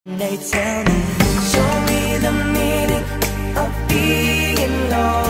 They tell me, show me the meaning of being lost.